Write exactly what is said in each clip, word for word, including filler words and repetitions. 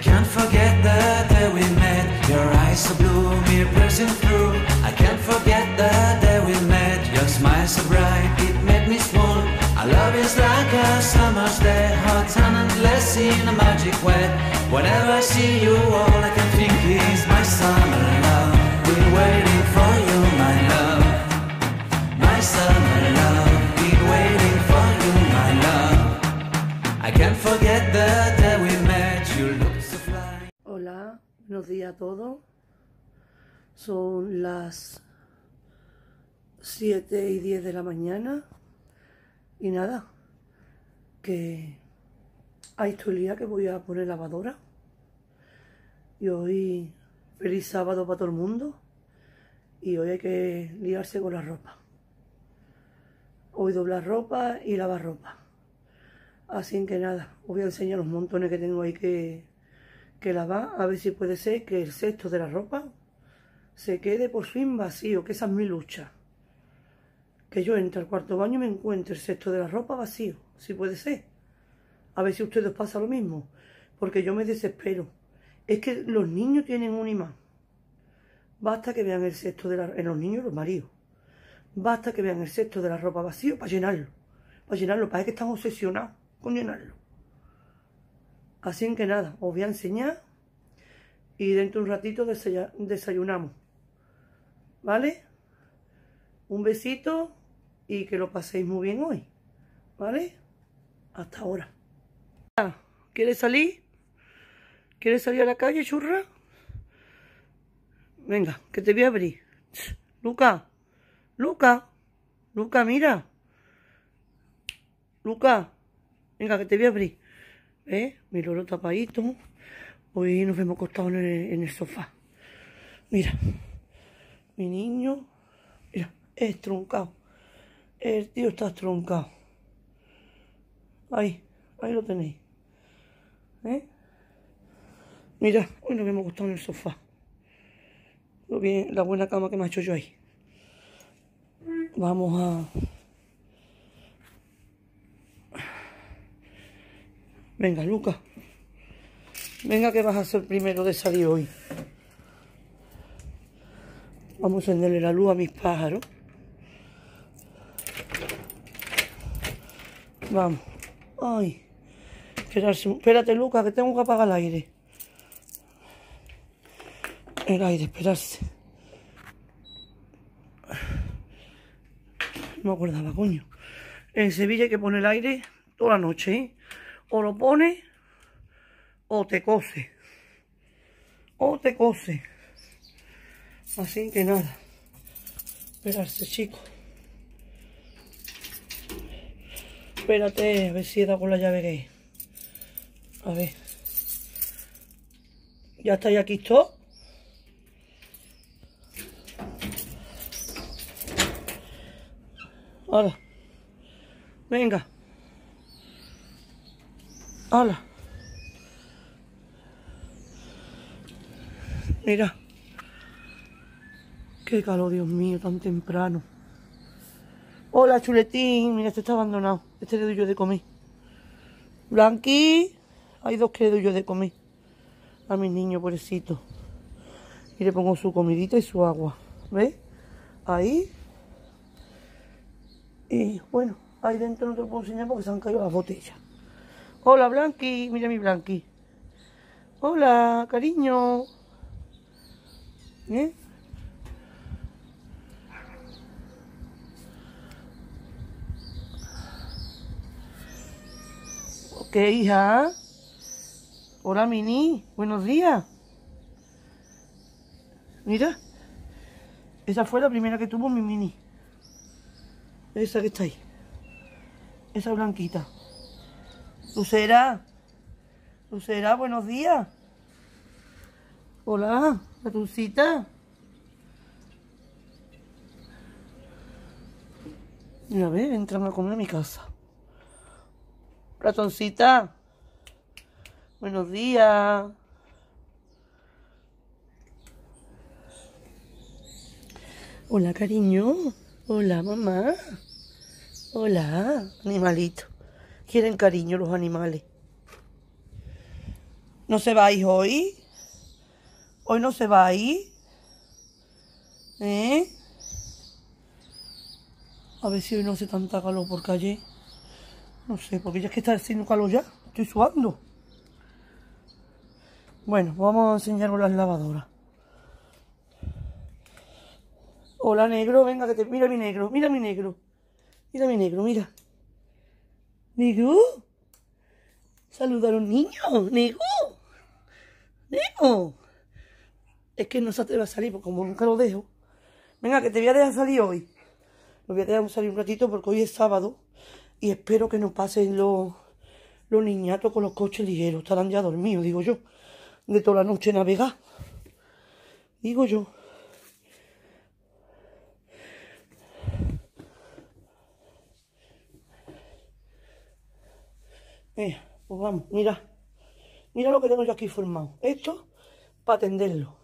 can't forget the day we met. Your eyes so blue, me piercing through. I can't forget the day we met. Your smile so bright, it made me swoon. Our love is like a summer's day, hot and endless in a magic way. Whenever I see you, all I can think is my summer love. We're waiting for you, my love. My summer love, we're waiting for you, my love. I can't forget the day we met. You look so fly. Hola, buenos días a todos. Son las siete y diez de la mañana. Y nada, que ahí estoy lía que voy a poner lavadora. Y hoy, feliz sábado para todo el mundo. Y hoy hay que liarse con la ropa. Hoy doblar ropa y lavar ropa. Así que nada, os voy a enseñar los montones que tengo ahí que, que lavar. A ver si puede ser que el cesto de la ropa se quede por fin vacío, que esa es mi lucha. Que yo entre al cuarto baño y me encuentre el cesto de la ropa vacío, si puede ser. A ver si a ustedes pasa lo mismo, porque yo me desespero. Es que los niños tienen un imán. Basta que vean el cesto de la ropa, en los niños y los maridos. Basta que vean el cesto de la ropa vacío para llenarlo. Para llenarlo, parece que están obsesionados con llenarlo. Así que nada, os voy a enseñar y dentro de un ratito desayunamos. ¿Vale? Un besito y que lo paséis muy bien hoy. ¿Vale? Hasta ahora. ¿Quieres salir? ¿Quieres salir a la calle, churra? Venga, que te voy a abrir. Luca, Luca, Luca, mira. Luca, venga, que te voy a abrir. ¿Ves? Mi loro tapadito. Hoy nos hemos acostado en el, en el sofá. Mira, mi niño, mira, es truncado. El tío está truncado. Ahí, ahí lo tenéis. ¿Eh? Mira, hoy nos hemos acostado en el sofá. Lo bien, la buena cama que me ha hecho yo ahí. Vamos a... Venga, Luca. Venga, que vas a ser el primero de salir hoy. Vamos a encenderle la luz a mis pájaros. Vamos. Ay. Esperarse. Espérate, Luca, que tengo que apagar el aire. El aire, esperarse. No me acordaba, coño. En Sevilla hay que poner el aire toda la noche, ¿eh? O lo pone o te cose. O te cose. Así que nada. Esperarse, chicos. Espérate, a ver si he dado con la llave que es. A ver. ¿Ya estáis aquí todos? Hola. Venga. Hola. Mira. Qué calor, Dios mío, tan temprano. Hola, chuletín. Mira, este está abandonado. Este le doy yo de comer. Blanqui. Hay dos que le doy yo de comer. A mis niños, pobrecitos. Y le pongo su comidita y su agua. ¿Ves? Ahí. Y bueno, ahí dentro no te lo puedo enseñar porque se han caído las botellas. Hola, Blanqui. Mira mi Blanqui. Hola, cariño. ¿Eh? Ok, hija. Hola, Mini. Buenos días. Mira. Esa fue la primera que tuvo mi Mini. Esa que está ahí. Esa blanquita. Lucera. Lucera, buenos días. Hola, ratoncita. Mira, a ver, entran a comer a mi casa. Ratoncita. Buenos días. Hola, cariño. Hola, mamá. Hola, animalito. Quieren cariño los animales. ¿No se va a ir hoy? ¿Hoy no se va a ir? ¿Eh? A ver si hoy no hace tanta calor por calle. No sé, porque ya es que está haciendo calor ya. Estoy sudando. Bueno, vamos a enseñaros las lavadoras. Hola, negro, venga, que te... Mira mi negro, mira mi negro. Mira mi negro, mira. ¿Negro? Saluda a los niños, negro. Negro. Es que no se te va a salir, porque como nunca lo dejo. Venga, que te voy a dejar salir hoy. Lo voy a dejar salir un ratito porque hoy es sábado. Y espero que no pasen los, los niñatos con los coches ligeros. Estarán ya dormidos, digo yo. De toda la noche navegar. Digo yo. Eh, pues vamos, mira. Mira lo que tengo yo aquí formado. Esto para atenderlo.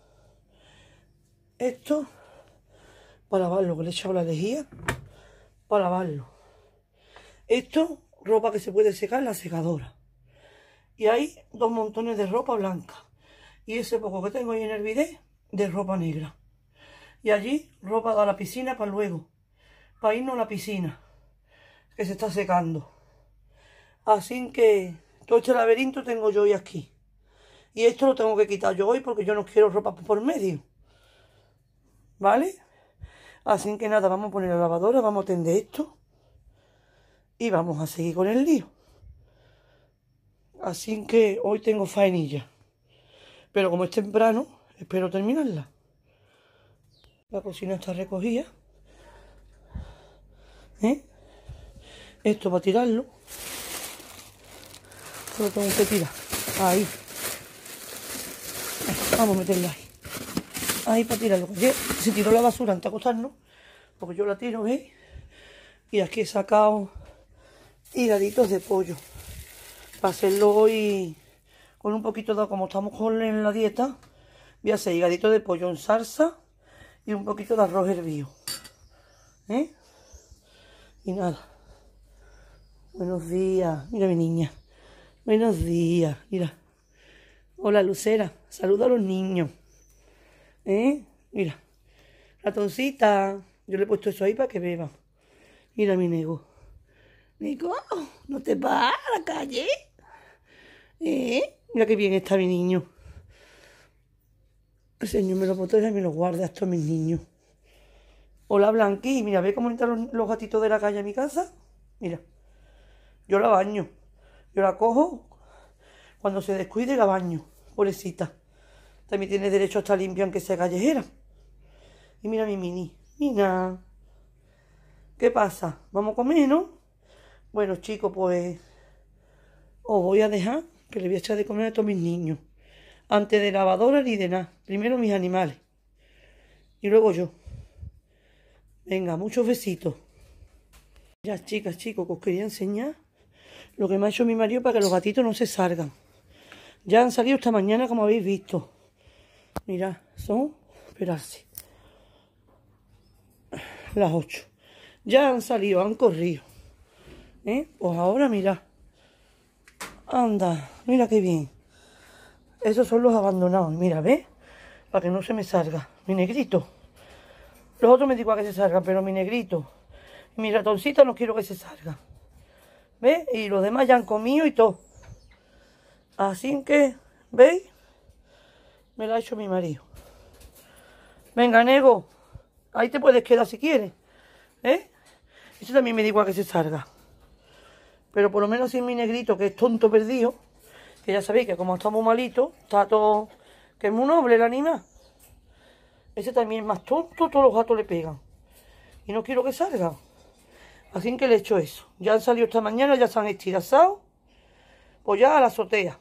Esto para lavarlo, que le he echado la lejía. Para lavarlo. Esto, ropa que se puede secar en la secadora. Y hay dos montones de ropa blanca. Y ese poco que tengo ahí en el bidet de ropa negra. Y allí ropa a la piscina para luego. Para irnos a la piscina. Que se está secando. Así que todo este laberinto tengo yo hoy aquí. Y esto lo tengo que quitar yo hoy porque yo no quiero ropa por medio. ¿Vale? Así que nada, vamos a poner la lavadora, vamos a tender esto. Y vamos a seguir con el lío. Así que hoy tengo faenilla. Pero como es temprano, espero terminarla. La cocina está recogida. ¿Eh? Esto para tirarlo. Lo tengo que tirar. Ahí. Vamos a meterlo ahí. Ahí para tirarlo. Ayer se tiró la basura antes de acostarnos. Porque yo la tiro, ¿veis? Y aquí he sacado hiladitos de pollo. Para hacerlo hoy con un poquito de... Como estamos con en la dieta, voy a hacer higaditos de pollo en salsa y un poquito de arroz hervido. ¿Eh? Y nada. Buenos días. Mira mi niña. Buenos días. Mira. Hola, Lucera. Saluda a los niños. ¿Eh? Mira. Ratoncita. Yo le he puesto eso ahí para que beba. Mira mi nego. Nego, ¿no te vas a la calle? ¿Eh? Mira qué bien está mi niño. El Señor me lo proteja y me lo guarda a estos mis niños. Hola, Blanqui. Mira, ¿ves cómo entran los, los gatitos de la calle a mi casa? Mira. Yo la baño. Yo la cojo. Cuando se descuide la baño. Pobrecita. También tiene derecho a estar limpia aunque sea callejera. Y mira mi mini. Mira. ¿Qué pasa? ¿Vamos a comer, no? Bueno, chicos, pues os voy a dejar que le voy a echar de comer a todos mis niños. Antes de lavadora ni de nada. Primero mis animales. Y luego yo. Venga, muchos besitos. Ya, chicas, chicos, que os quería enseñar lo que me ha hecho mi marido para que los gatitos no se salgan. Ya han salido esta mañana, como habéis visto. Mirad, son... Esperadse. Las ocho. Ya han salido, han corrido. ¿Eh? Pues ahora mirad. Anda, mira qué bien. Esos son los abandonados. Mira, ¿ves? Para que no se me salga. Mi negrito. Los otros me digo a que se salgan, pero mi negrito. Y mi ratoncita no quiero que se salga. ¿Ves? Y los demás ya han comido y todo. Así que, ¿veis? Me lo ha hecho mi marido. Venga, nego. Ahí te puedes quedar si quieres. ¿Eh? Ese también me digo a que se salga. Pero por lo menos sin mi negrito, que es tonto perdido. Que ya sabéis que como está muy malito, está todo... Que es muy noble el animal. Ese también es más tonto, todos los gatos le pegan. Y no quiero que salga. Así que le he hecho eso. Ya han salido esta mañana, ya se han estirazado. Pues ya a la azotea.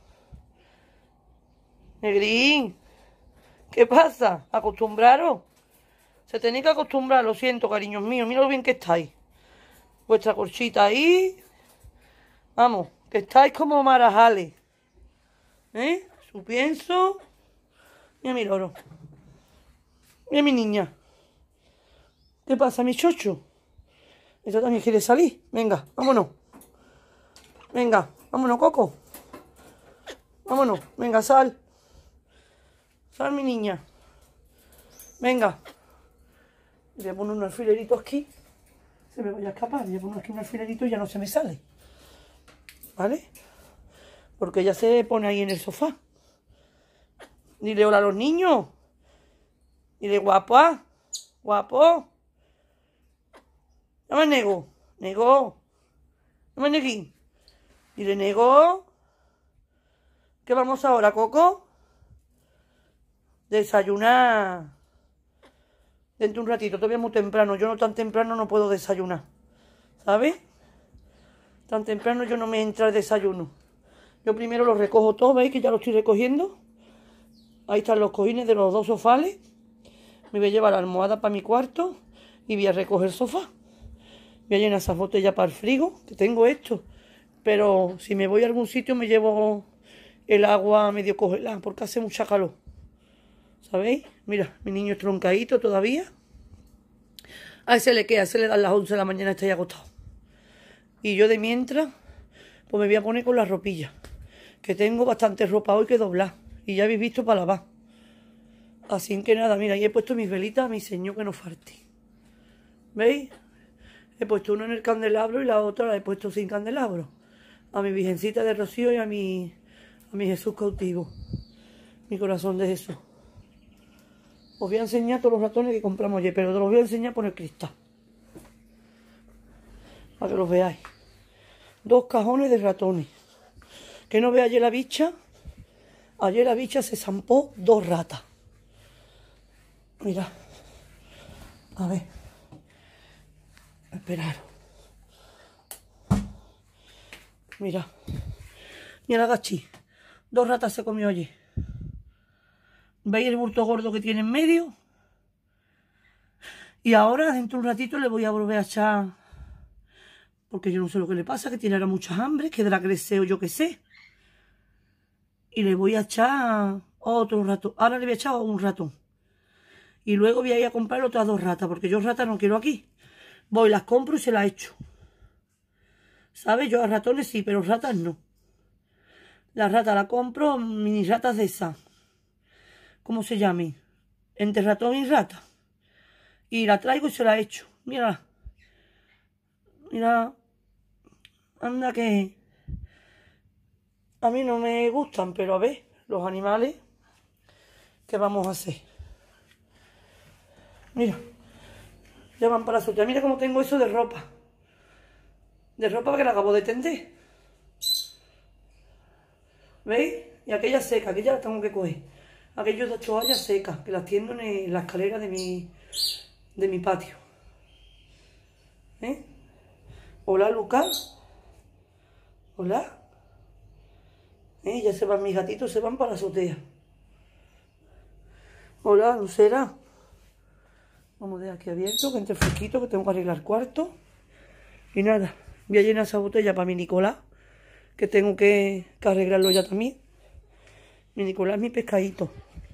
Negrín. ¿Qué pasa? ¿Acostumbraros? Se tenéis que acostumbrar, lo siento, cariños míos. Mira lo bien que estáis. Vuestra corchita ahí. Vamos, que estáis como marajales. ¿Eh? Su pienso. Mira mi loro. Mira mi niña. ¿Qué pasa, mi chocho? Ella también quiere salir. Venga, vámonos. Venga, vámonos, Coco. Vámonos, venga, sal. Sal, mi niña. Venga. Le voy a poner un alfilerito aquí. Se me vaya a escapar. Le voy a poner aquí un alfilerito y ya no se me sale. ¿Vale? Porque ella se pone ahí en el sofá. Dile hola a los niños. Dile guapa. Guapo. Llama Nego. Nego. Llama Negui. Dile Nego. ¿Qué vamos ahora, Coco? Desayunar. Dentro de un ratito, todavía muy temprano. Yo no tan temprano no puedo desayunar. ¿Sabes? Tan temprano yo no me entra el desayuno. Yo primero lo recojo todo, ¿veis que ya lo estoy recogiendo? Ahí están los cojines de los dos sofales. Me voy a llevar la almohada para mi cuarto y voy a recoger el sofá. Voy a llenar esas botellas para el frigo, que tengo esto. Pero si me voy a algún sitio me llevo el agua medio congelada porque hace mucha calor. ¿Sabéis? Mira, mi niño es troncadito todavía. A ese le queda, a ese le dan las once de la mañana, está ya acostado. Y yo de mientras, pues me voy a poner con la ropilla. Que tengo bastante ropa hoy que doblar. Y ya habéis visto para lavar. Así que nada, mira, y he puesto mis velitas a mi señor que no falte. ¿Veis? He puesto una en el candelabro y la otra la he puesto sin candelabro. A mi Virgencita de Rocío y a mi, a mi Jesús cautivo. Mi corazón de Jesús. Os voy a enseñar todos los ratones que compramos ayer, pero te los voy a enseñar por el cristal. Para que los veáis. Dos cajones de ratones. Que no ve ayer la bicha. Ayer la bicha se zampó dos ratas. Mira. A ver. Esperar. Mira. Mira la gachi. Dos ratas se comió ayer. ¿Veis el bulto gordo que tiene en medio? Y ahora, dentro de un ratito, le voy a volver a echar... Porque yo no sé lo que le pasa, que tiene ahora muchas hambre, que de la crece o yo qué sé. Y le voy a echar otro ratón. Ahora le voy a echar un ratón. Y luego voy a ir a comprar otras dos ratas, porque yo ratas no quiero aquí. Voy, las compro y se las echo. ¿Sabes? Yo a ratones sí, pero ratas no. Las ratas las compro, mini ratas de esas. ¿Cómo se llame? Entre ratón y rata. Y la traigo y se la echo. Mira. Mira. Anda que... A mí no me gustan, pero a ver, los animales, ¿qué vamos a hacer? Mira. Ya van para la azotea. Mira cómo tengo eso de ropa. De ropa que la acabo de tender. ¿Veis? Y aquella seca, aquella la tengo que coger. Aquellos dos toallas secas, que las tiendo en la escalera de mi, de mi patio. ¿Eh? Hola, Lucas. Hola. ¿Eh? Ya se van mis gatitos, se van para la azotea. Hola, Lucera. Vamos a dejar aquí abierto, que entre fresquito, que tengo que arreglar el cuarto. Y nada, voy a llenar esa botella para mi Nicolás, que tengo que, que arreglarlo ya también. Mi Nicolás es mi pescadito.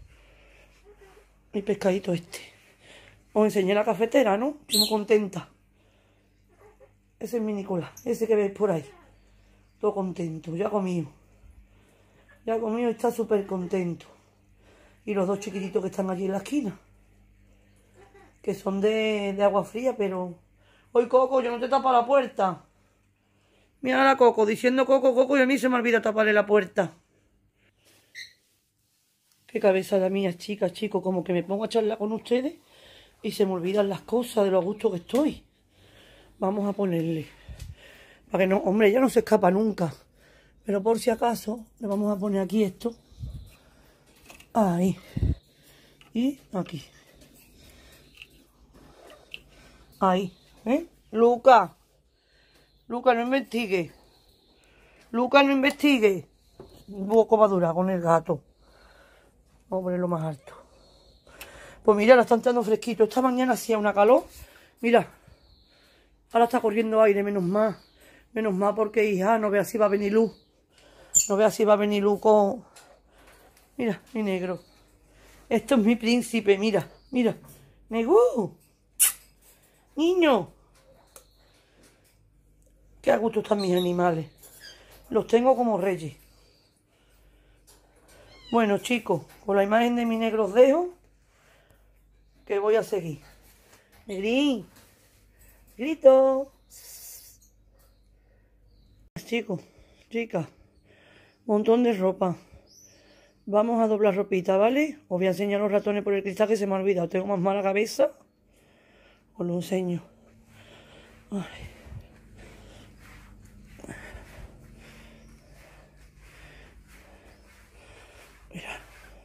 Mi pescadito este. Os enseñé la cafetera, ¿no? Estoy muy contenta. Ese es mi Nicolás, ese que veis por ahí. Todo contento, ya ha comido. Ya ha comido y está súper contento. Y los dos chiquititos que están allí en la esquina. Que son de, de agua fría, pero... Hoy, Coco, yo no te tapa la puerta. Mira la Coco, diciendo Coco, Coco, y a mí se me olvida taparle la puerta. Qué cabeza la mía, chicas, chicos, como que me pongo a charlar con ustedes y se me olvidan las cosas de lo a gusto que estoy. Vamos a ponerle. Para que no, hombre, ella no se escapa nunca. Pero por si acaso, le vamos a poner aquí esto. Ahí. Y aquí. Ahí. ¿Eh? Luca. Luca, no investigue. Luca, no investigue. Un poco va a durar con el gato. Vamos a ponerlo más alto. Pues mira, la están dando fresquito. Esta mañana hacía una calor. Mira. Ahora está corriendo aire, menos mal. Menos mal porque, hija, no veas si va a venir luz. No veas si va a venir luz con... Mira, mi negro. Esto es mi príncipe, mira. Mira. Negú. Niño. Qué a gusto están mis animales. Los tengo como reyes. Bueno, chicos, con la imagen de mi negro os dejo, que voy a seguir. Negrín, grito. Chicos, chicas, montón de ropa. Vamos a doblar ropita, ¿vale? Os voy a enseñar los ratones por el cristal que se me ha olvidado. Tengo más mala cabeza. Os lo enseño. Ay. Mira.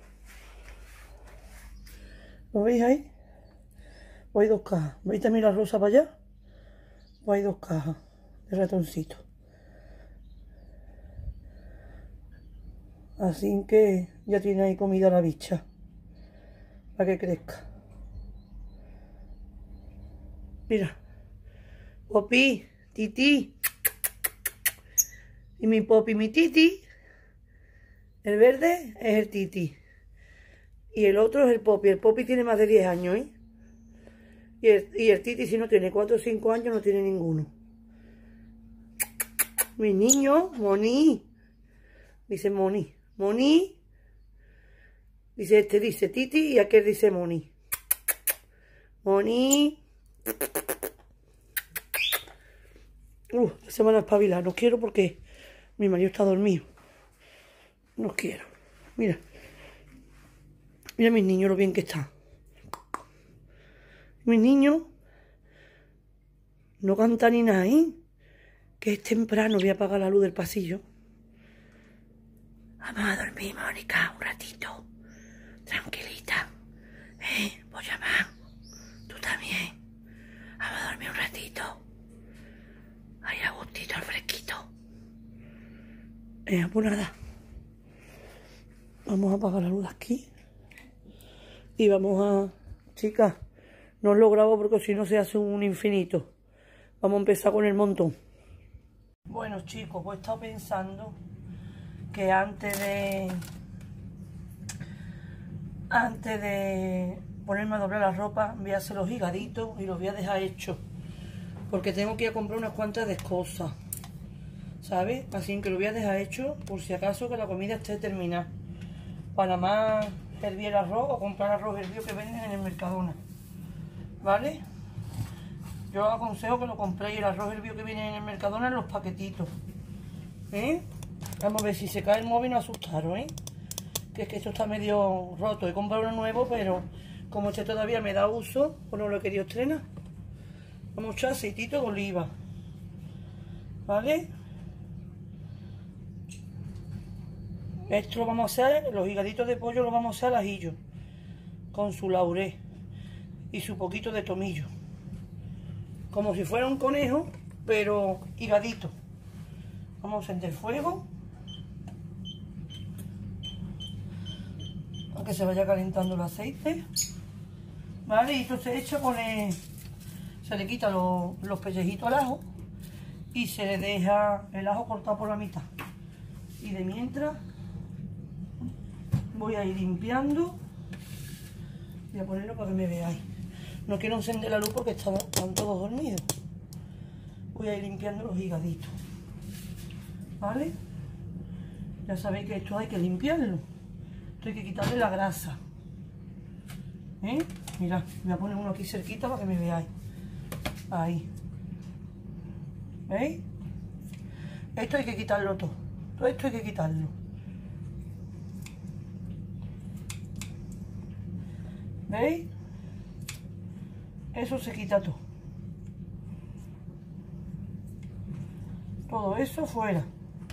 ¿Lo veis ahí? Pues hay dos cajas. ¿Veis también la rosa para allá? Pues hay dos cajas de ratoncito. Así que ya tiene ahí comida la bicha. Para que crezca. Mira. Popi, Titi. Y mi Popi, mi Titi. El verde es el Titi. Y el otro es el Popi. El Popi tiene más de diez años, ¿eh? Y el, y el Titi, si no tiene cuatro o cinco años, no tiene ninguno. Mi niño, Moni. Dice Moni. Moni. Dice este, dice Titi, y aquel dice Moni. Moni. Uh, se van a espabilar. No quiero porque mi marido está dormido. No quiero. Mira. Mira mis niños lo bien que están. Mis niños no cantan ni nada, ¿eh? Que es temprano, voy a apagar la luz del pasillo. Vamos a dormir, Mónica, un ratito. Tranquilita. ¿Eh? Voy a llamar. Tú también. Vamos a dormir un ratito. Ahí a gustito, al fresquito. Eh, pues nada. Vamos a apagar la luz aquí. Y vamos a... Chicas, no os lo grabo porque si no se hace un infinito. Vamos a empezar con el montón. Bueno, chicos, pues he estado pensando que antes de... Antes de ponerme a doblar la ropa, voy a hacer los higaditos y los voy a dejar hechos. Porque tengo que ir a comprar unas cuantas de cosas, ¿sabes? Así que lo voy a dejar hecho por si acaso que la comida esté terminada. Para más hervir el arroz o comprar arroz hervido que venden en el Mercadona, ¿vale? Yo os aconsejo que lo compréis el arroz hervido que viene en el Mercadona en los paquetitos, ¿eh? Vamos a ver si se cae el móvil, no asustaros, ¿eh? Que es que esto está medio roto. He comprado uno nuevo, pero como este todavía me da uso, pues no lo he querido estrenar. Vamos a echar aceitito de oliva, ¿vale? Esto lo vamos a hacer, los higaditos de pollo lo vamos a hacer al ajillo, con su laurel y su poquito de tomillo. Como si fuera un conejo, pero higadito. Vamos a encender fuego. Aunque se vaya calentando el aceite. Vale, y esto se echa con el... Se le quita lo, los pellejitos al ajo y se le deja el ajo cortado por la mitad. Y de mientras voy a ir limpiando. Voy a ponerlo para que me veáis. No quiero encender la luz porque están, están todos dormidos. Voy a ir limpiando los higaditos. ¿Vale? Ya sabéis que esto hay que limpiarlo. Esto hay que quitarle la grasa. ¿Eh? Mirad, voy a poner uno aquí cerquita para que me veáis. Ahí. ¿Veis? Esto hay que quitarlo todo. Todo esto hay que quitarlo. ¿Veis? Eso se quita todo. Todo eso fuera.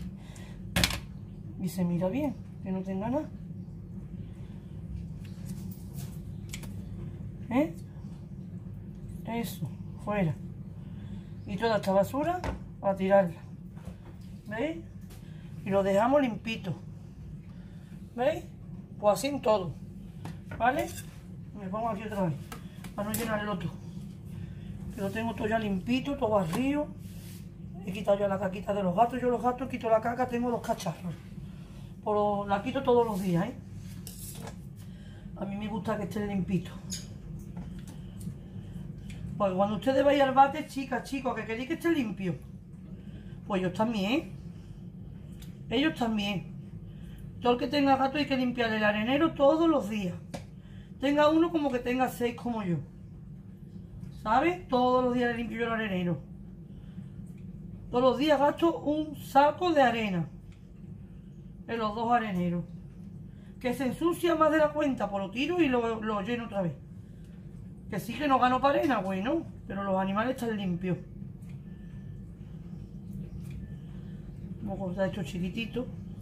Y se mira bien, que no tenga nada. ¿Eh? Eso, fuera. Y toda esta basura a tirarla. ¿Veis? Y lo dejamos limpito. ¿Veis? Pues así en todo. ¿Vale? Me pongo aquí otra vez. Para no llenarlo todo. Que lo tengo todo ya limpito, todo barrido. He quitado ya la caquita de los gatos. Yo los gatos quito la caca, tengo dos cacharros. Por, la quito todos los días, ¿eh? A mí me gusta que esté limpito. Porque cuando ustedes vayan al bate, chicas, chicos, que queréis que esté limpio. Pues ellos también, ¿eh? Ellos también. Todo el que tenga gato hay que limpiar el arenero todos los días. Tenga uno como que tenga seis como yo. ¿Sabes? Todos los días le limpio yo el arenero. Todos los días gasto un saco de arena en los dos areneros. Que se ensucia más de la cuenta, pues lo tiro y lo, lo lleno otra vez. Que sí que no gano para arena, bueno, pero los animales están limpios. Vamos a cortar estos chiquititos.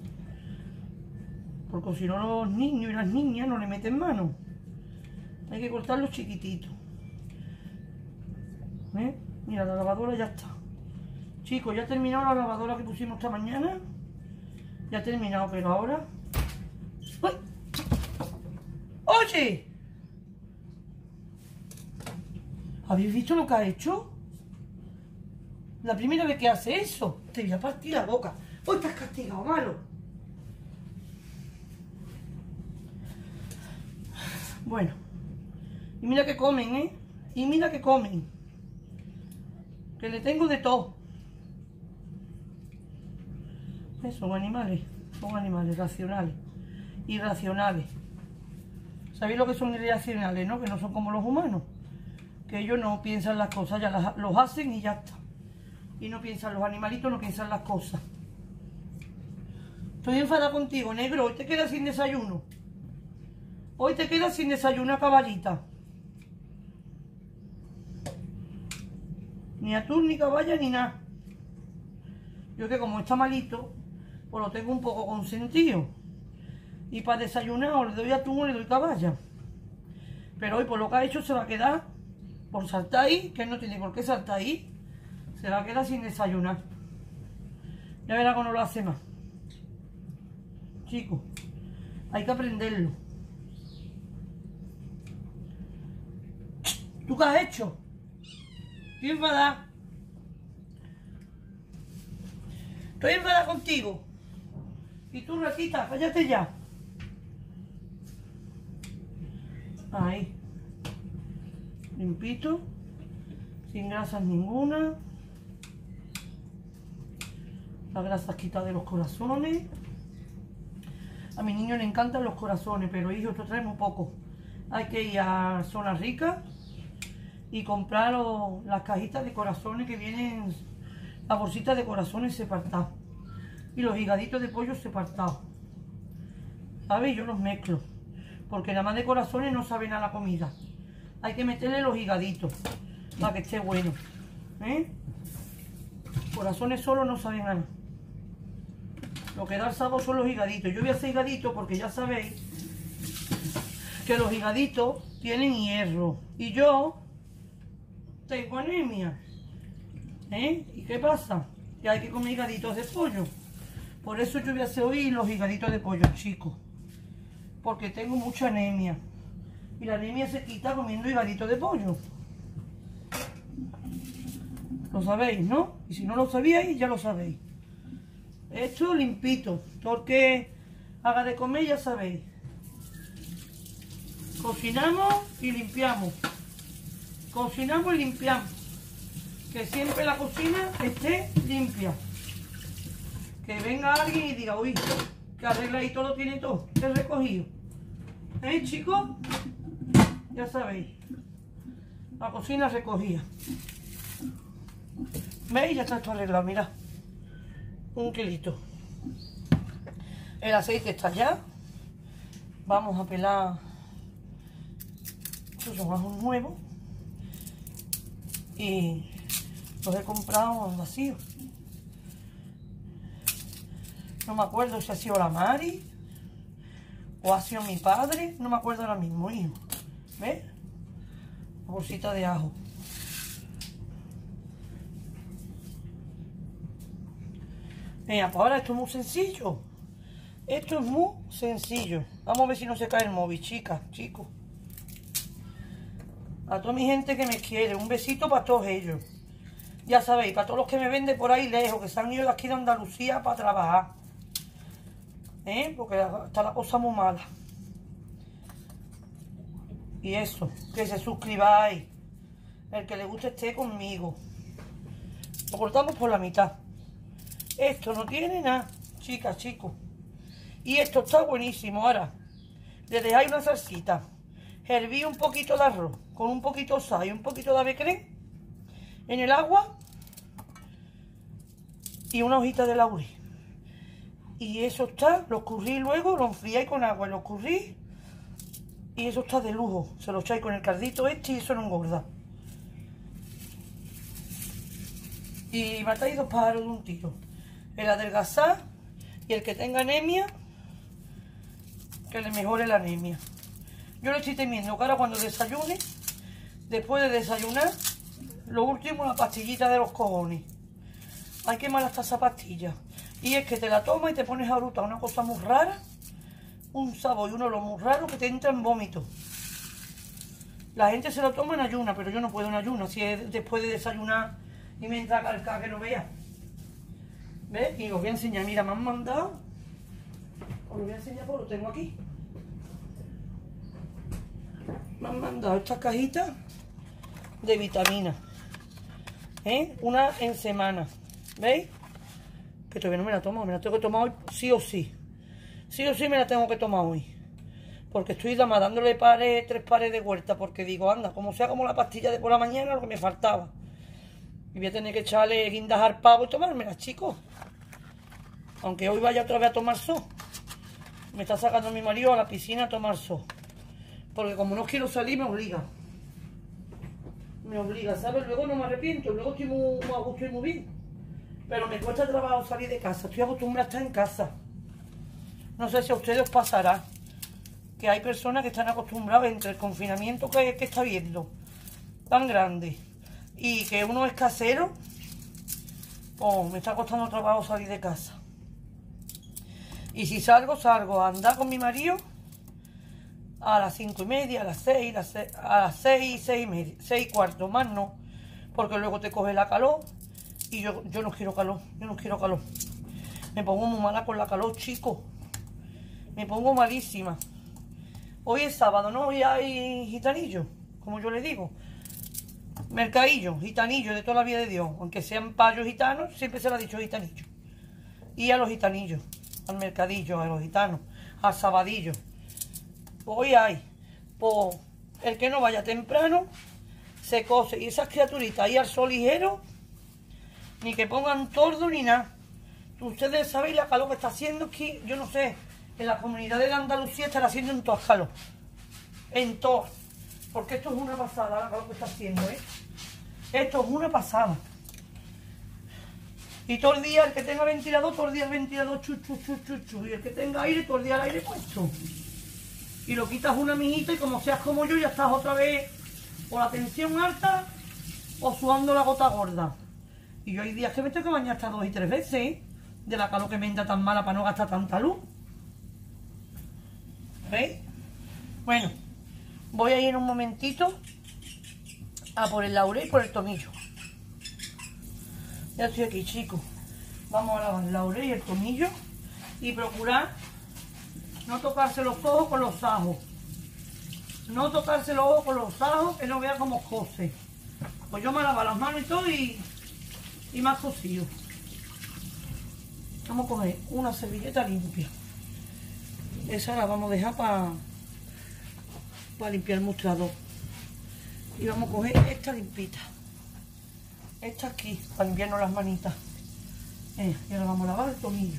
Porque si no los niños y las niñas no le meten mano. Hay que cortarlos chiquititos. ¿Eh? Mira, la lavadora ya está. Chicos, ya he terminado la lavadora que pusimos esta mañana. Ya he terminado, pero ahora... ¡Uy! ¡Oye! ¿Habéis visto lo que ha hecho? La primera vez que hace eso. Te voy a partir la boca. ¡Hoy estás castigado, malo! Bueno. Y mira que comen, ¿eh? Y mira que comen. Que le tengo de todo. ¿Eh? Son animales. Son animales racionales. Irracionales. ¿Sabéis lo que son irracionales, no? Que no son como los humanos. Que ellos no piensan las cosas, ya las, los hacen y ya está. Y no piensan, los animalitos no piensan las cosas. Estoy enfadada contigo, negro. Hoy te quedas sin desayuno. Hoy te quedas sin desayuno, caballita. Ni atún, ni caballa, ni nada. Yo que como está malito, pues lo tengo un poco consentido. Y para desayunar o le doy atún o le doy caballa. Pero hoy por lo que ha hecho se va a quedar por saltar ahí, que él no tiene por qué saltar ahí. Se va a quedar sin desayunar. Ya verá cómo no lo hace más. Chicos, hay que aprenderlo. ¿Tú qué has hecho? Estoy enfadada. Estoy enfadada contigo. Y tú, ratita, cállate ya. Ahí. Limpito. Sin grasas ninguna. Las grasas quitadas de los corazones. A mi niño le encantan los corazones, pero hijo, esto trae muy poco. Hay que ir a Zona Rica y comprar lo, las cajitas de corazones que vienen, las bolsitas de corazones separadas y los higaditos de pollo separados. ¿Sabes? Yo los mezclo porque nada más de corazones no saben a la comida. Hay que meterle los higaditos para que esté bueno. ¿Eh? Corazones solo no saben nada. Lo que da el sabor son los higaditos. Yo voy a hacer higaditos porque ya sabéis que los higaditos tienen hierro y yo tengo anemia. ¿Eh? ¿Y qué pasa? Que hay que comer higaditos de pollo. Por eso yo voy a hacer hoy los higaditos de pollo, chicos. Porque tengo mucha anemia. Y la anemia se quita comiendo higaditos de pollo. Lo sabéis, ¿no? Y si no lo sabíais, ya lo sabéis. Esto limpito. Todo el que haga de comer, ya sabéis. Cocinamos y limpiamos. Cocinamos y limpiamos. Que siempre la cocina esté limpia. Que venga alguien y diga, uy, que arregladito lo tiene todo. Que recogido. ¿Eh, chicos? Ya sabéis. La cocina recogida. ¿Veis? Ya está esto arreglado, mirad. Un kilito. El aceite está ya. Vamos a pelar. Estos son ajos nuevos. Y los he comprado en vacío. No me acuerdo si ha sido la Mari o ha sido mi padre. No me acuerdo ahora mismo, hijo. ¿Ves? Una bolsita de ajo. Venga, pues ahora esto es muy sencillo. Esto es muy sencillo. Vamos a ver si no se cae el móvil, chicas, chicos. A toda mi gente que me quiere, un besito para todos ellos. Ya sabéis, para todos los que me venden por ahí lejos, que se han ido de aquí de Andalucía para trabajar. ¿Eh? Porque está la cosa muy mala. Y eso, que se suscribáis. El que le guste esté conmigo. Lo cortamos por la mitad. Esto no tiene nada, chicas, chicos. Y esto está buenísimo. Ahora, le dejáis una salsita. Herví un poquito de arroz con un poquito de sal y un poquito de ave creme en el agua y una hojita de laurel. Y eso está, lo escurrí luego, lo enfriáis con agua y lo escurrí. Y eso está de lujo. Se lo echáis con el cardito este y eso no engorda. Y matáis dos pájaros de un tiro. El adelgazar y el que tenga anemia, que le mejore la anemia. Yo le estoy temiendo que ahora cuando desayune, después de desayunar, lo último, la pastillita de los cojones. Hay que malar hasta esa pastilla. Y es que te la tomas y te pones a brutar una cosa muy rara, un sabor y un olor muy raro que te entra en vómito. La gente se lo toma en ayuna, pero yo no puedo en ayuna, si es después de desayunar y me entra calca que no vea. ¿Ves? Y os voy a enseñar, mira, me han mandado, os lo voy a enseñar porque lo tengo aquí. Me han mandado estas cajitas de vitaminas, ¿eh? Una en semana, ¿veis? Que todavía no me la tomo, me la tengo que tomar hoy sí o sí. Sí o sí me la tengo que tomar hoy. Porque estoy dama dándole pares, tres pares de vuelta, porque digo, anda, como sea como la pastilla de por la mañana, lo que me faltaba. Y voy a tener que echarle guindas al pavo y tomármelas, chicos. Aunque hoy vaya otra vez a tomar sol. Me está sacando mi marido a la piscina a tomar sol. Porque como no quiero salir, me obliga. Me obliga, ¿sabes? Luego no me arrepiento, luego estoy muy, muy a gusto y muy bien. Pero me cuesta trabajo salir de casa, estoy acostumbrada a estar en casa. No sé si a ustedes os pasará, que hay personas que están acostumbradas entre el confinamiento que, que está viendo, tan grande, y que uno es casero, pues me está costando trabajo salir de casa. Y si salgo, salgo a andar con mi marido a las cinco y media, a las seis, las seis a las seis, seis y media, seis y cuarto, más no, porque luego te coge la calor, y yo, yo no quiero calor, yo no quiero calor. Me pongo muy mala con la calor, chicos. Me pongo malísima. Hoy es sábado, ¿no? Hoy hay gitanillo, como yo le digo. Mercadillo, gitanillo de toda la vida de Dios. Aunque sean payos gitanos, siempre se le ha dicho gitanillo. Y a los gitanillos, al mercadillo, a los gitanos, al sabadillo. Hoy hay, pues, el que no vaya temprano, se cose. Y esas criaturitas ahí al sol ligero, ni que pongan tordo ni nada. Ustedes sabéis la calor que está haciendo aquí, yo no sé. En la comunidad de Andalucía estará haciendo en todas calor. En todas. Porque esto es una pasada, la calor que está haciendo, ¿eh? Esto es una pasada. Y todo el día, el que tenga ventilador, todo el día el ventilador, chu, chu, chu, chu, chu. Y el que tenga aire, todo el día el aire puesto. Y lo quitas una mijita y como seas como yo, ya estás otra vez o la tensión alta o sudando la gota gorda. Y yo hay días que me tengo que bañar hasta dos y tres veces, ¿eh? De la calor que me entra tan mala para no gastar tanta luz. ¿Veis? Bueno, voy a ir un momentito a por el laurel y por el tomillo. Ya estoy aquí, chicos. Vamos a lavar el laurel y el tomillo y procurar no tocarse los ojos con los ajos. No tocarse los ojos con los ajos, que no vea cómo cose. Pues yo me lavo las manos y todo y, y más cocido. Vamos a coger una servilleta limpia. Esa la vamos a dejar para para limpiar el mostrador. Y vamos a coger esta limpita. Esta aquí, para limpiarnos las manitas. Eh, y ahora vamos a lavar el tomillo.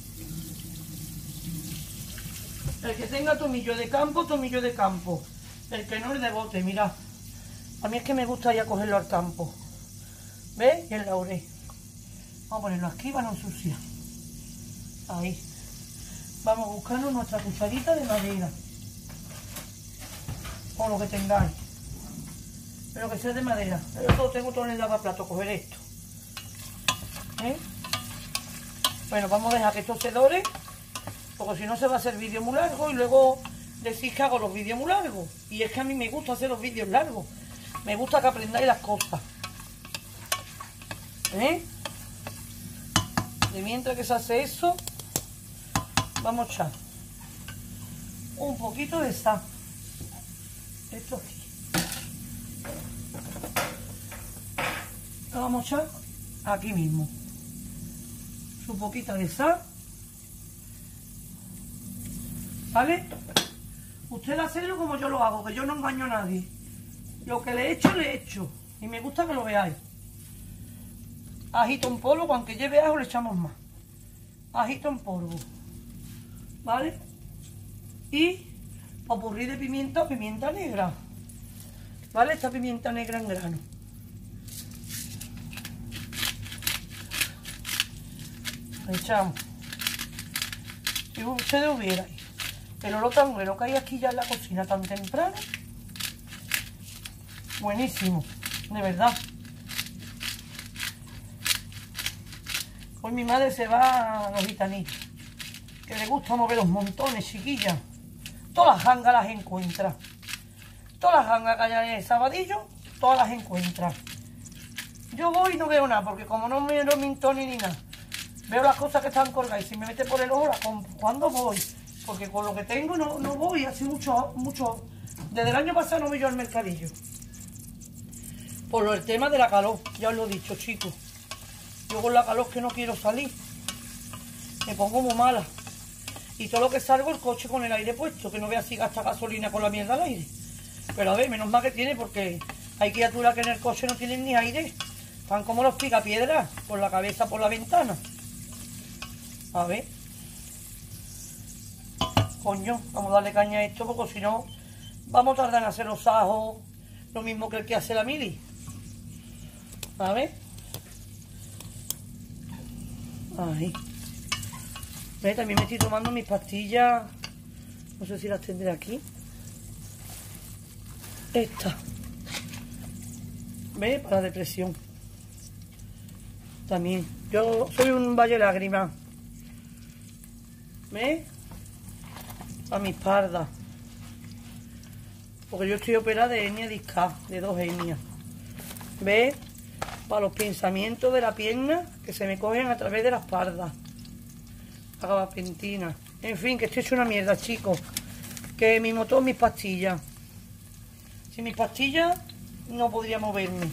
El que tenga tomillo de campo, tomillo de campo. El que no es de bote, mirad. A mí es que me gusta ya cogerlo al campo. ¿Ves? Y el laurel. Vamos a ponerlo aquí para no ensuciar. Ahí. Vamos a buscarnos nuestra cucharita de madera. O lo que tengáis. Pero que sea de madera. Yo todo tengo todo en el lavaplato, coger esto. ¿Eh? Bueno, vamos a dejar que esto se dore. Porque si no se va a hacer vídeo muy largo y luego decís que hago los vídeos muy largos. Y es que a mí me gusta hacer los vídeos largos. Me gusta que aprendáis las cosas. ¿Eh? Y mientras que se hace eso, vamos a echar un poquito de sal. Esto aquí. Lo vamos a echar aquí mismo. Su poquita de sal. ¿vale? Usted hacerlo como yo lo hago, que yo no engaño a nadie. Lo que le he hecho, le he hecho. Y me gusta que lo veáis. Ajito en polvo, aunque lleve ajo le echamos más. Ajito en polvo, ¿vale? Y popurrí de pimienta, pimienta negra, ¿vale? Esta pimienta negra en grano. Le echamos. Si ustedes hubieran el olor tan bueno que hay aquí ya en la cocina tan temprano, buenísimo, de verdad. Hoy mi madre se va a los gitanitos, que le gusta mover los montones, chiquillas. Todas las gangas las encuentra. Todas las gangas que hay en el sabadillo, todas las encuentra. Yo voy y no veo nada, porque como no miro montones ni nada, veo las cosas que están colgadas y si me mete por el ojo las compro. ¿Cuándo voy? Porque con lo que tengo no, no voy, hace mucho, mucho. Desde el año pasado no voy yo al mercadillo. Por el tema de la calor, ya os lo he dicho, chicos. Yo con la calor que no quiero salir. Me pongo muy mala. Y todo lo que salgo el coche con el aire puesto, que no vea si gasta gasolina con la mierda al aire. Pero a ver, menos mal que tiene, porque hay criaturas que en el coche no tienen ni aire. Están como los picapiedras, con la cabeza por la ventana. A ver. Coño, vamos a darle caña a esto, porque si no, vamos a tardar en hacer los ajos, lo mismo que el que hace la mili. A ver. Ahí. ¿Ve? También me estoy tomando mis pastillas. No sé si las tendré aquí. Esta. ¿Ve? Para la depresión. También. Yo soy un valle de lágrimas. ¿Ve? A mi espalda. Porque yo estoy operada de hernia discal, de dos hernias. ¿Ve? Para los pensamientos de la pierna que se me cogen a través de la espalda. La gabapentina. En fin, que estoy hecho una mierda, chicos. Que mi motor, mis pastillas. Sin mis pastillas no podría moverme.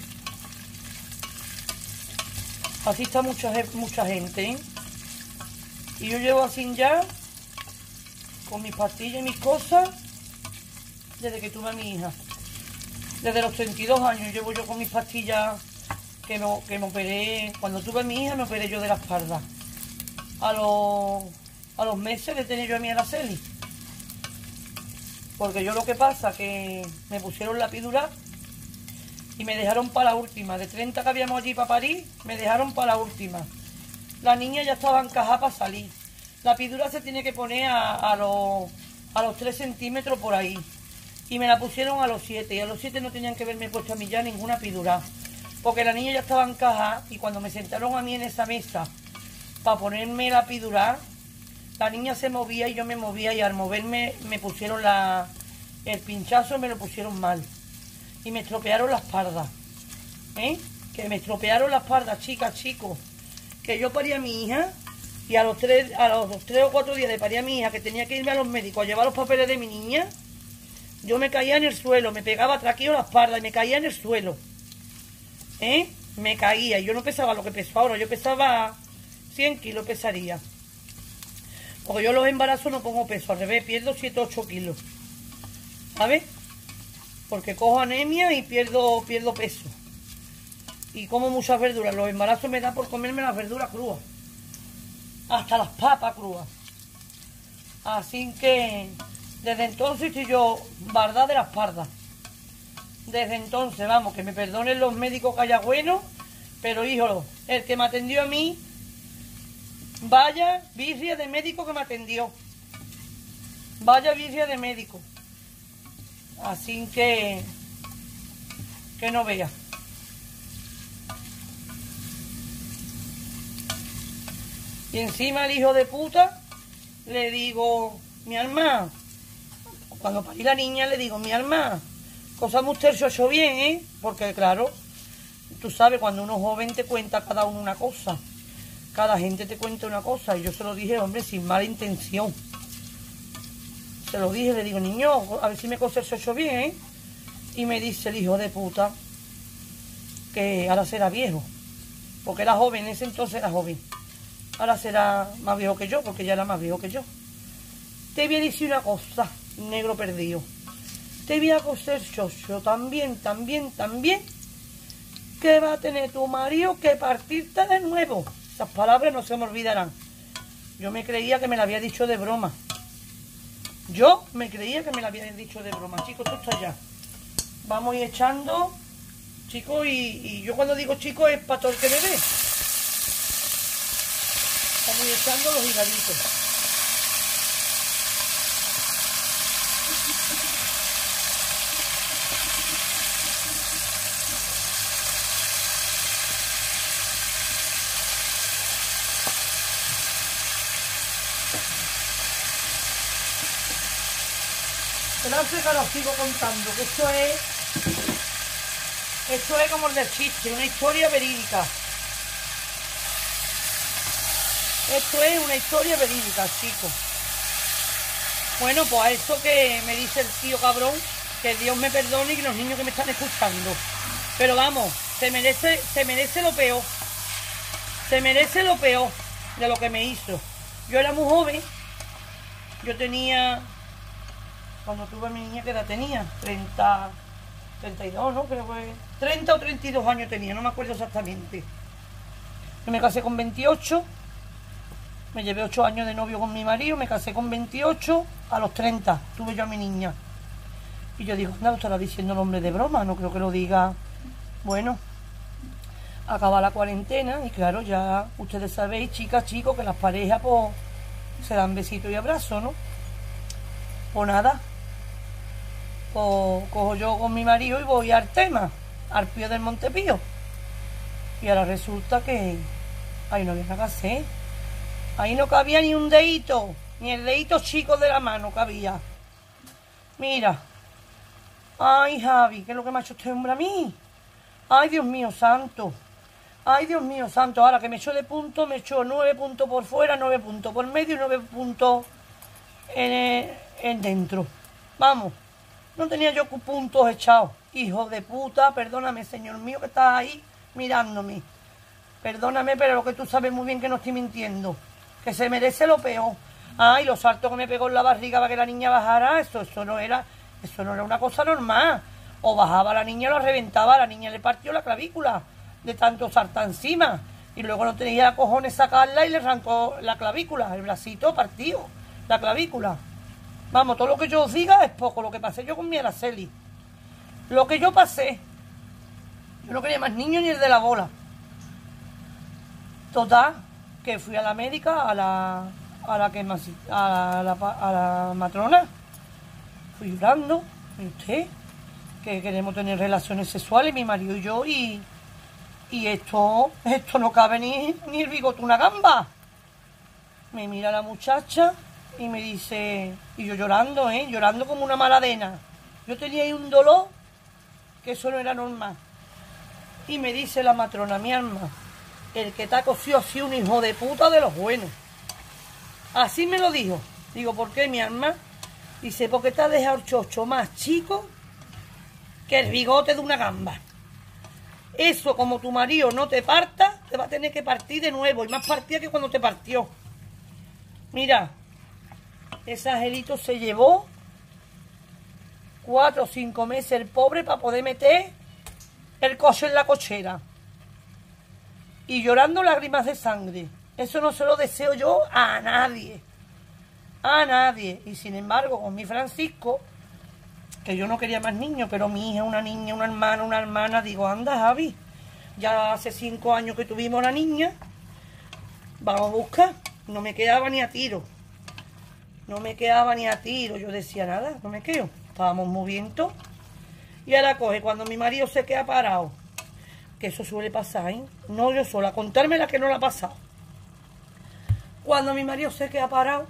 Así está mucha, mucha gente, ¿eh? Y yo llevo así ya, con mis pastillas y mis cosas, desde que tuve a mi hija. Desde los treinta y dos años llevo yo con mis pastillas que me, que me operé. Cuando tuve a mi hija me operé yo de la espalda. A los, a los meses de tener yo a mi Araceli. Porque yo lo que pasa que me pusieron la epidural y me dejaron para la última. De treinta que habíamos allí para París, me dejaron para la última. La niña ya estaba encajada para salir. La epidural se tiene que poner a, a, los, a los tres centímetros por ahí. Y me la pusieron a los siete. Y a los siete no tenían que haberme puesto a mí ya ninguna epidural. Porque la niña ya estaba encajada y cuando me sentaron a mí en esa mesa para ponerme la epidural, la niña se movía y yo me movía y al moverme me pusieron la, el pinchazo, me lo pusieron mal. Y me estropearon la espalda. ¿Eh? Que me estropearon la espalda, chicas, chicos. Que yo parí a mi hija y a los tres, a los tres o cuatro días de parir a mi hija, que tenía que irme a los médicos a llevar los papeles de mi niña, yo me caía en el suelo, me pegaba traqueo la espalda y me caía en el suelo. ¿Eh? Me caía. Yo no pesaba lo que peso ahora, yo pesaba cien kilos, pesaría. Porque yo los embarazos no pongo peso, al revés, pierdo siete u ocho kilos. ¿Sabes? Porque cojo anemia y pierdo, pierdo peso. Y como muchas verduras. Los embarazos me da por comerme las verduras crudas. Hasta las papas crudas. Así que desde entonces estoy yo bardada de la espalda. Desde entonces, vamos, que me perdonen los médicos que haya buenos, pero hijo, el que me atendió a mí, vaya birria de médico que me atendió. Vaya birria de médico. Así que, que no vea. Y encima el hijo de puta, le digo, mi alma, cuando parí la niña le digo, mi alma, cosa muy tercio bien, ¿eh? Porque claro, tú sabes, cuando uno joven te cuenta cada uno una cosa. Cada gente te cuenta una cosa. Y yo se lo dije, hombre, sin mala intención. Se lo dije, le digo, niño, a ver si me cosa el chocho bien, ¿eh? Y me dice el hijo de puta que ahora será viejo. Porque era joven, en ese entonces era joven. Ahora será más viejo que yo, porque ya era más viejo que yo. te voy a decir una cosa, negro perdido. Te voy a coser chocho también, también, también, que va a tener tu marido que partirte de nuevo. Esas palabras no se me olvidarán. Yo me creía que me la había dicho de broma. Yo me creía que me la había dicho de broma. Chicos, esto está ya. Vamos a ir echando, chicos, y, y yo cuando digo chicos es para todo el que me ve. Vamos a ir echando los higaditos. Esperadse que os sigo contando, que esto es, esto es como el del chiste, una historia verídica. Esto es una historia verídica, chicos. Bueno, pues a eso que me dice el tío cabrón, que Dios me perdone y los niños que me están escuchando. Pero vamos, se merece, se merece lo peor. Se merece lo peor de lo que me hizo. Yo era muy joven, yo tenía... Cuando tuve a mi niña, ¿qué edad tenía? treinta, treinta y dos, ¿no? Creo que treinta o treinta y dos años tenía, no me acuerdo exactamente. Yo me casé con veintiocho, me llevé ocho años de novio con mi marido, me casé con veintiocho, a los treinta tuve yo a mi niña. Y yo digo, anda, lo estará diciendo el hombre de broma, no creo que lo diga. Bueno, acaba la cuarentena y claro, ya ustedes sabéis, chicas, chicos, que las parejas pues se dan besitos y abrazos, ¿no? Pues nada. Pues cojo yo con mi marido y voy al tema, al pío del Montepío. Y ahora resulta que ahí no había nada que hacer. Ahí no cabía ni un dedito, ni el dedito chico de la mano cabía. Mira. Ay, Javi, ¿qué es lo que me ha hecho este hombre a mí? Ay, Dios mío santo. Ay, Dios mío santo. Ahora que me echó de punto, me echó nueve puntos por fuera, nueve puntos por medio y nueve puntos en, en dentro. Vamos. No tenía yo puntos echados. Hijo de puta, perdóname, señor mío, que estás ahí mirándome. Perdóname, pero lo que tú sabes muy bien que no estoy mintiendo. Que se merece lo peor. Ay, los saltos que me pegó en la barriga para que la niña bajara, eso, eso no era, eso no era una cosa normal. O bajaba la niña, lo reventaba, a la niña le partió la clavícula de tanto saltar encima. Y luego no tenía cojones sacarla y le arrancó la clavícula, el bracito partido, la clavícula. Vamos, todo lo que yo os diga es poco, lo que pasé yo con mi Araceli. Lo que yo pasé. Yo no quería más niños ni el de la bola. Total, que fui a la médica, a la, a la que más, a la, a la matrona. Fui llorando, y usted, que queremos tener relaciones sexuales, mi marido y yo, y, y esto, esto no cabe ni, ni el bigote una gamba. Me mira la muchacha y me dice, y yo llorando, ¿eh? Llorando como una maladena. Yo tenía ahí un dolor que eso no era normal. Y me dice la matrona, mi alma, el que te ha cosido ha sido un hijo de puta de los buenos. Así me lo dijo. Digo, ¿por qué, mi alma? Dice, porque te ha dejado el chocho más chico que el bigote de una gamba. Eso, como tu marido no te parta, te va a tener que partir de nuevo. Y más partida que cuando te partió. Mira, ese angelito se llevó cuatro o cinco meses el pobre para poder meter el coche en la cochera. Y llorando lágrimas de sangre. Eso no se lo deseo yo a nadie. A nadie. Y sin embargo, con mi Francisco, que yo no quería más niños, pero mi hija, una niña, una hermana, una hermana, digo, anda, Javi, ya hace cinco años que tuvimos una niña, vamos a buscar. No me quedaba ni a tiro. No me quedaba ni a tiro. Yo decía, nada, no me quedo. Estábamos moviendo. Y ahora coge, cuando mi marido se queda parado, que eso suele pasar, ¿eh? No yo sola, contarme la que no la ha pasado. Cuando mi marido se queda parado,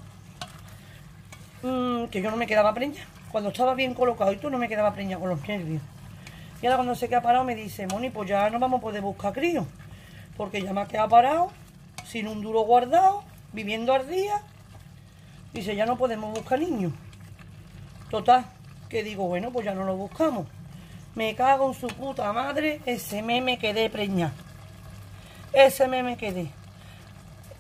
mmm, que yo no me quedaba preña. Cuando estaba bien colocado y tú no me quedaba preña con los nervios. Y ahora cuando se queda parado me dice, Moni, pues ya no vamos a poder buscar crío. Porque ya me ha quedado parado, sin un duro guardado, viviendo al día. Dice, ya no podemos buscar niños. Total, que digo, bueno, pues ya no lo buscamos. Me cago en su puta madre, ese mes me quedé preñada. Ese mes me quedé.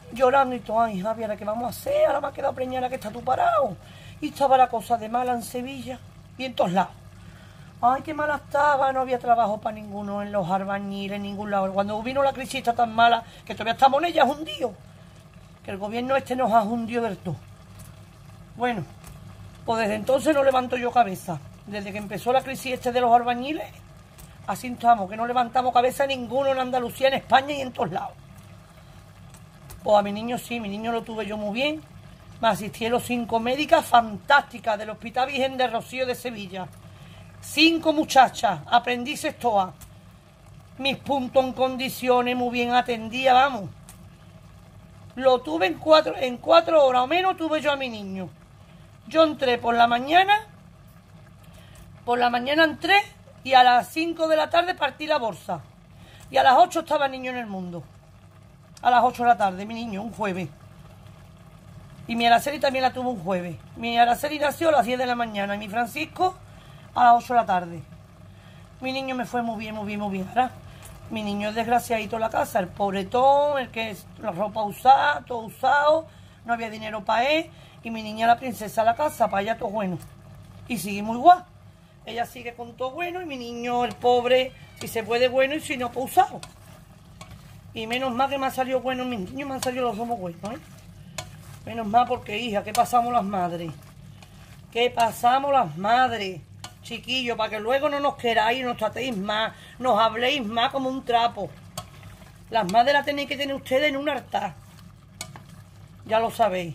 llorando y todo. Ay, Javi, ¿ahora qué vamos a hacer? Ahora me ha quedado preñada que está tú parado. Y estaba la cosa de mala en Sevilla y en todos lados. Ay, qué mala estaba, no había trabajo para ninguno en los albañiles, en ningún lado. Cuando vino la crisis está tan mala que todavía estamos en ella hundidos. Que el gobierno este nos ha hundido del todo. Bueno, pues desde entonces no levanto yo cabeza. Desde que empezó la crisis este de los albañiles, así estamos, que no levantamos cabeza ninguno en Andalucía, en España y en todos lados. Pues a mi niño sí, mi niño lo tuve yo muy bien. Me asistí a los cinco médicas fantásticas del Hospital Virgen de Rocío de Sevilla. Cinco muchachas, aprendices todas. Mis puntos en condiciones, muy bien atendía, vamos. Lo tuve en cuatro, en cuatro horas o menos tuve yo a mi niño. Yo entré por la mañana, por la mañana entré y a las cinco de la tarde partí la bolsa. Y a las ocho estaba el niño en el mundo. A las ocho de la tarde, mi niño, un jueves. Y mi Araceli también la tuvo un jueves. Mi Araceli nació a las diez de la mañana y mi Francisco a las ocho de la tarde. Mi niño me fue muy bien, muy bien, muy bien. Ahora, mi niño es desgraciadito en la casa, el pobretón, el que es la ropa usada, todo usado, no había dinero para él. Y mi niña la princesa de la casa, para ella todo bueno. Y sigue muy igual. Ella sigue con todo bueno y mi niño, el pobre, si se puede bueno y si no, pues usado. Y menos mal que me ha salido bueno, mis niños me han salido los somos buenos, ¿eh? Menos mal porque, hija, ¿qué pasamos las madres? ¿Qué pasamos las madres? Chiquillos, para que luego no nos queráis, nos tratéis más, nos habléis más como un trapo. Las madres las tenéis que tener ustedes en un altar. Ya lo sabéis.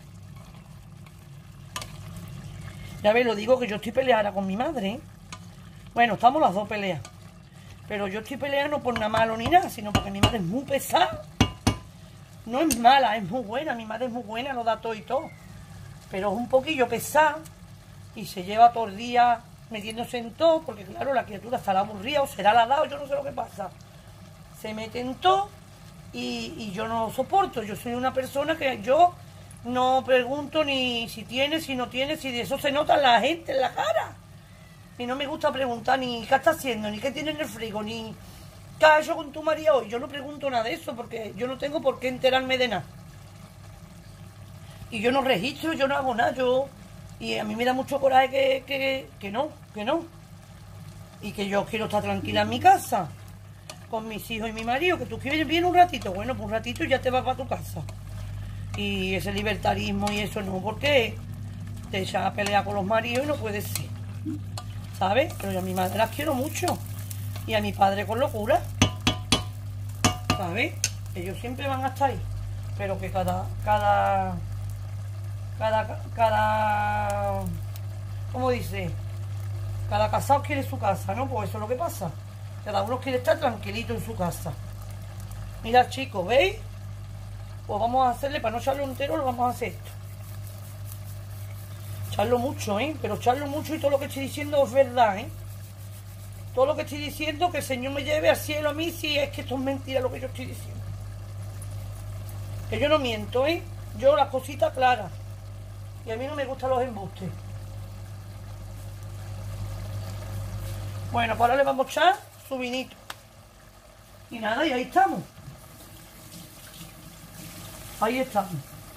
Ya veis, lo digo que yo estoy peleada con mi madre, ¿eh? Bueno, estamos las dos peleas. Pero yo estoy peleando por nada malo ni nada, sino porque mi madre es muy pesada. No es mala, es muy buena. Mi madre es muy buena, lo da todo y todo. Pero es un poquillo pesada y se lleva todo el día metiéndose en todo, porque claro, la criatura estará aburrida o será la dado, yo no sé lo que pasa. Se mete en todo y, y yo no lo soporto. Yo soy una persona que yo no pregunto ni si tiene, si no tiene, si de eso se nota en la gente, en la cara. Y no me gusta preguntar ni qué está haciendo, ni qué tiene en el frigo, ni qué has hecho con tu marido hoy. Yo no pregunto nada de eso porque yo no tengo por qué enterarme de nada. Y yo no registro, yo no hago nada, yo... Y a mí me da mucho coraje que, que, que no, que no. Y que yo quiero estar tranquila en mi casa, con mis hijos y mi marido, que tú quieres bien un ratito. Bueno, pues un ratito y ya te vas para tu casa. Y ese libertarismo y eso no, porque te echas a pelear con los maridos y no puedes ser. ¿Sabes? Pero yo a mi madre las quiero mucho. Y a mi padre con locura. ¿Sabes? Ellos siempre van a estar ahí. Pero que cada... cada Cada, cada, ¿cómo dice? Cada casado quiere su casa, ¿no? Pues eso es lo que pasa. Cada uno quiere estar tranquilito en su casa. Mirad, chicos, ¿veis? Pues vamos a hacerle, para no echarlo entero, lo vamos a hacer esto. Echarlo mucho, ¿eh? Pero echarlo mucho y todo lo que estoy diciendo es verdad, ¿eh? Todo lo que estoy diciendo, que el Señor me lleve al cielo a mí, si es que esto es mentira lo que yo estoy diciendo. Que yo no miento, ¿eh? Yo las cositas claras. Y a mí no me gustan los embustes. Bueno, pues ahora le vamos a echar su vinito. Y nada, y ahí estamos. Ahí estamos.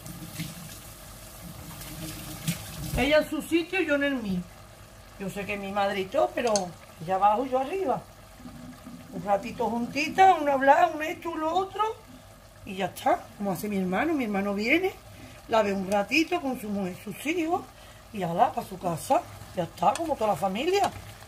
Ella en su sitio y yo en el mío. Yo sé que es mi madre y todo, pero ella abajo y yo arriba. Un ratito juntita, un hablar, un esto, un lo otro. Y ya está, como hace mi hermano. Mi hermano viene, la ve un ratito con su mujer, sus hijos, y ala, para su casa. Ya está, como toda la familia.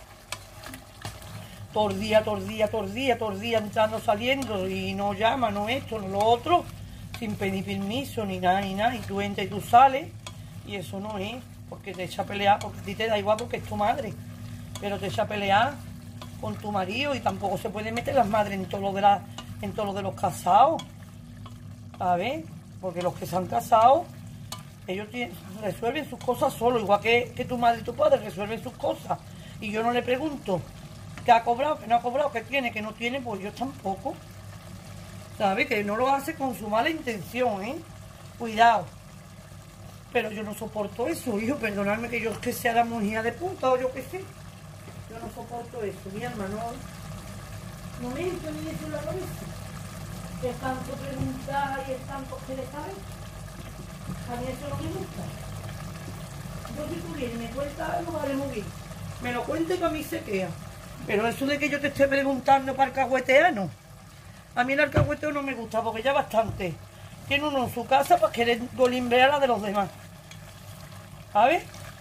Todo el día, todo el día, todo el día, todo el día entrando, saliendo, y no llama, no esto, no lo otro, sin pedir permiso, ni nada, ni nada. Y tú entras y tú sales, y eso no es, porque te echa a pelear, porque a ti te da igual porque es tu madre, pero te echa a pelear con tu marido, y tampoco se puede meter las madres en todo lo de, la, en todo lo de los casados. A ver, porque los que se han casado, ellos tienen, resuelven sus cosas solos, igual que, que tu madre y tu padre resuelven sus cosas. Y yo no le pregunto qué ha cobrado, qué no ha cobrado, qué tiene, qué no tiene, pues yo tampoco. ¿Sabes? Que no lo hace con su mala intención, ¿eh? Cuidado. Pero yo no soporto eso, hijo, perdonadme que yo que sea la mujer de puta o yo qué sé. Yo no soporto eso, mi hermano. No me entra ni eso en la cabeza. el tanto preguntar y el tanto que le sabe, a mí eso no me gusta. Yo si tú vienes y me cuentas algo, vale muy bien. Me lo cuente que a mí se queda. Pero eso de que yo te esté preguntando para alcahuetear, no. A mí el alcahueteo no me gusta porque ya bastante tiene uno en su casa para querer golimbrear a la de los demás. ¿Sabes?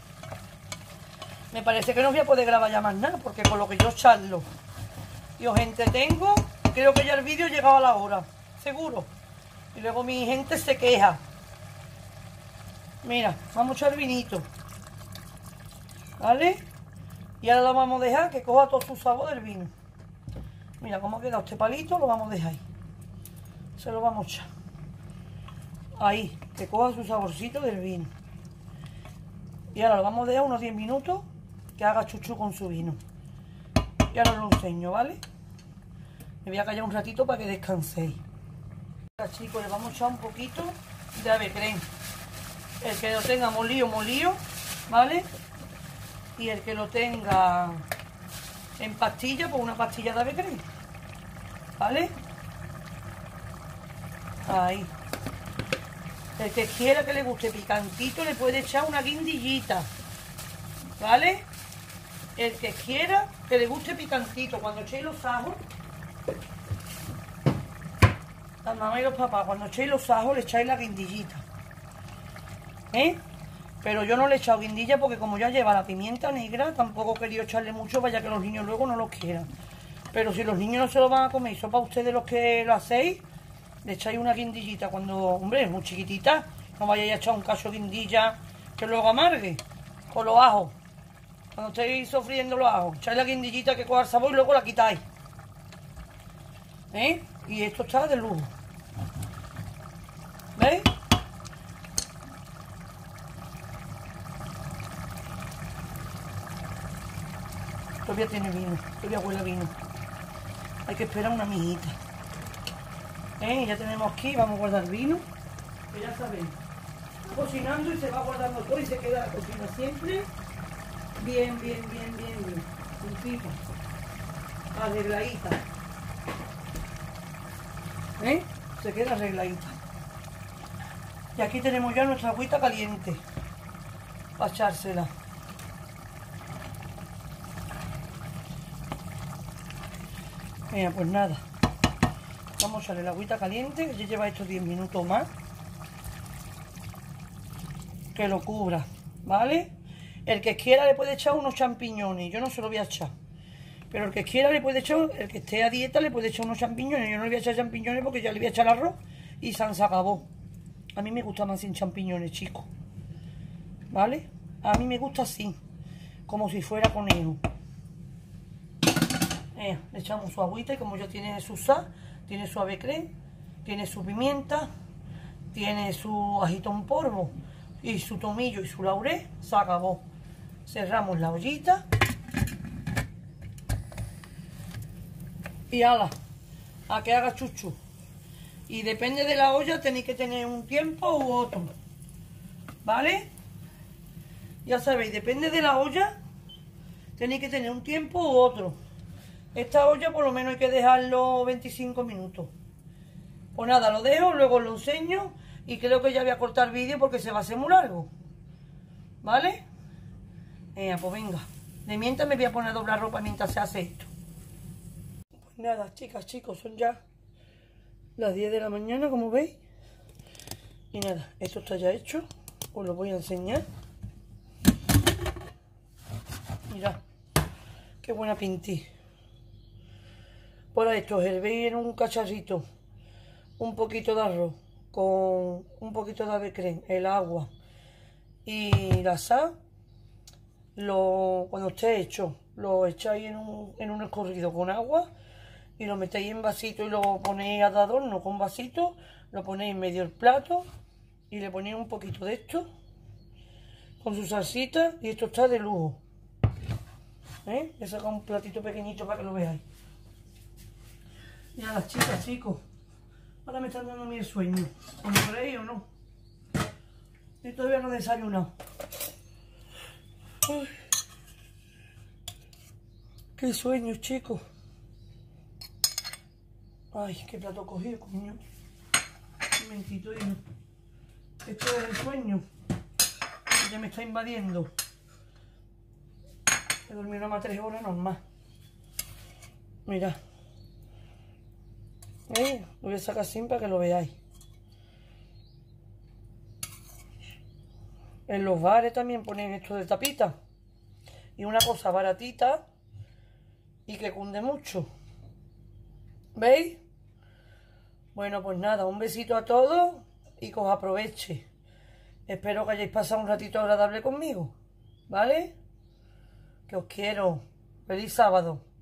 Me parece que no voy a poder grabar ya más nada porque con lo que yo charlo y os entretengo, creo que ya el vídeo ha llegado a la hora, seguro. Y luego mi gente se queja. Mira, vamos a echar vinito. ¿Vale? Y ahora lo vamos a dejar que coja todo su sabor del vino. Mira cómo ha quedado este palito, lo vamos a dejar ahí. Se lo vamos a echar. Ahí, que coja su saborcito del vino. Y ahora lo vamos a dejar unos diez minutos que haga chuchu con su vino. Y ahora lo enseño, ¿vale? Me voy a callar un ratito para que descanséis. Ahora, chicos, le vamos a echar un poquito de ave creme. El que lo tenga molido, molido, ¿vale? Y el que lo tenga en pastilla, pues una pastilla de ave creme, ¿vale? Ahí. El que quiera que le guste picantito le puede echar una guindillita, ¿vale? El que quiera que le guste picantito, cuando echéis los ajos, las mamás y los papás, cuando echéis los ajos le echáis la guindillita, ¿eh? Pero yo no le he echado guindilla porque como ya lleva la pimienta negra, tampoco he querido echarle mucho, vaya que los niños luego no lo quieran. Pero si los niños no se lo van a comer y son para ustedes los que lo hacéis, le echáis una guindillita cuando, hombre, es muy chiquitita. No vayáis a echar un cacho de guindilla que luego amargue con los ajos. Cuando estéis sofriendo los ajos, echáis la guindillita que coja el sabor y luego la quitáis. ¿Eh? Y esto está de lujo. ¿Veis? Todavía tiene vino, todavía huele a vino. Hay que esperar una mijita. ¿Eh? Ya tenemos aquí, vamos a guardar vino. Que ya sabéis, cocinando y se va guardando todo y se queda la cocina siempre bien, bien, bien, bien, bien. Limpita, arregladita. ¿Eh? Se queda arregladita. Y aquí tenemos ya nuestra agüita caliente para echársela. Mira, pues nada, vamos a echarle la agüita caliente, que ya lleva estos diez minutos más, que lo cubra, ¿vale? El que quiera le puede echar unos champiñones, yo no se lo voy a echar, pero el que quiera le puede echar, el que esté a dieta le puede echar unos champiñones. Yo no le voy a echar champiñones porque ya le voy a echar arroz y se acabó. A mí me gusta más sin champiñones, chicos, ¿vale? A mí me gusta así, como si fuera conejo. Eh, le echamos su agüita y como ya tiene su sal, tiene su ave creme, tiene su pimienta, tiene su ajito en polvo y su tomillo y su laurel, se acabó. Cerramos la ollita y ala, a que haga chuchu. Y depende de la olla tenéis que tener un tiempo u otro, ¿vale? Ya sabéis, depende de la olla tenéis que tener un tiempo u otro. Esta olla por lo menos hay que dejarlo veinticinco minutos. Pues nada, lo dejo, luego lo enseño y creo que ya voy a cortar vídeo porque se va a hacer muy largo. ¿Vale? Eh, pues venga. De mientras me voy a poner a doblar ropa mientras se hace esto. Pues nada, chicas, chicos, son ya las diez de la mañana, como veis. Y nada, esto está ya hecho. Os lo voy a enseñar. Mirad, qué buena pintí. Por esto, hervéis en un cacharrito un poquito de arroz con un poquito de ave creme, el agua y la sal. Lo, cuando esté hecho, lo echáis en un, en un escurrido con agua y lo metéis en vasito y lo ponéis de adorno con vasito. Lo ponéis en medio del plato y le ponéis un poquito de esto con su salsita y esto está de lujo. ¿Eh? He sacado un platito pequeñito para que lo veáis. Ya las chicas, chicos, ahora me están dando a mí el sueño. ¿Os lo creéis o no? Yo todavía no he desayunado. Ay, qué sueño, chicos. Ay, qué plato cogí, coño. Un momentito y no. Esto es el sueño. Ya me está invadiendo. He dormido nada más tres horas normal. Mira. ¿Eh? Lo voy a sacar así para que lo veáis. En los bares también ponen esto de tapita. Y una cosa baratita y que cunde mucho. ¿Veis? Bueno, pues nada, un besito a todos y que os aproveche. Espero que hayáis pasado un ratito agradable conmigo, ¿vale? Que os quiero. Feliz sábado.